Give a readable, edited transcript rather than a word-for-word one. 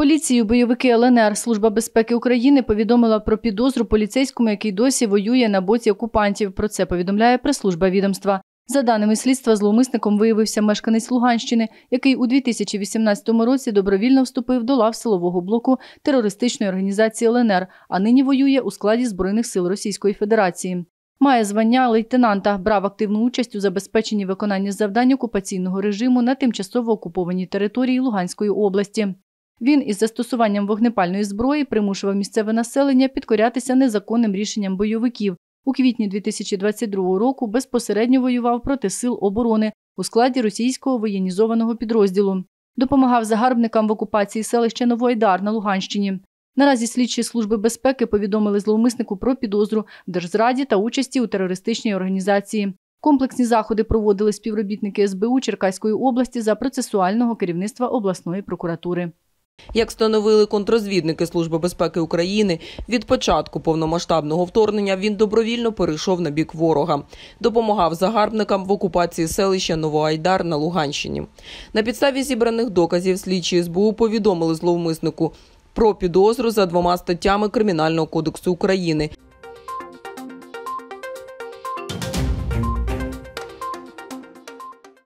Поліцію бойовики ЛНР Служба безпеки України повідомила про підозру поліцейському, який досі воює на боці окупантів. Про це повідомляє прес-служба відомства. За даними слідства, зловмисником виявився мешканець Луганщини, який у 2018 році добровільно вступив до лав силового блоку терористичної організації ЛНР, а нині воює у складі Збройних сил Російської Федерації. Має звання лейтенанта, брав активну участь у забезпеченні виконання завдань окупаційного режиму на тимчасово окупованій території Луганської області. Він із застосуванням вогнепальної зброї примушував місцеве населення підкорятися незаконним рішенням бойовиків. У квітні 2022 року безпосередньо воював проти сил оборони у складі російського воєнізованого підрозділу. Допомагав загарбникам в окупації селища Новоайдар на Луганщині. Наразі слідчі Служби безпеки повідомили зловмиснику про підозру в держзраді та участі у терористичній організації. Комплексні заходи проводили співробітники СБУ Черкаської області за процесуального керівництва обласної прокуратури. Як встановили контррозвідники Служби безпеки України, від початку повномасштабного вторгнення він добровільно перейшов на бік ворога. Допомагав загарбникам в окупації селища Новоайдар на Луганщині. На підставі зібраних доказів слідчі СБУ повідомили зловмиснику про підозру за 2 статтями Кримінального кодексу України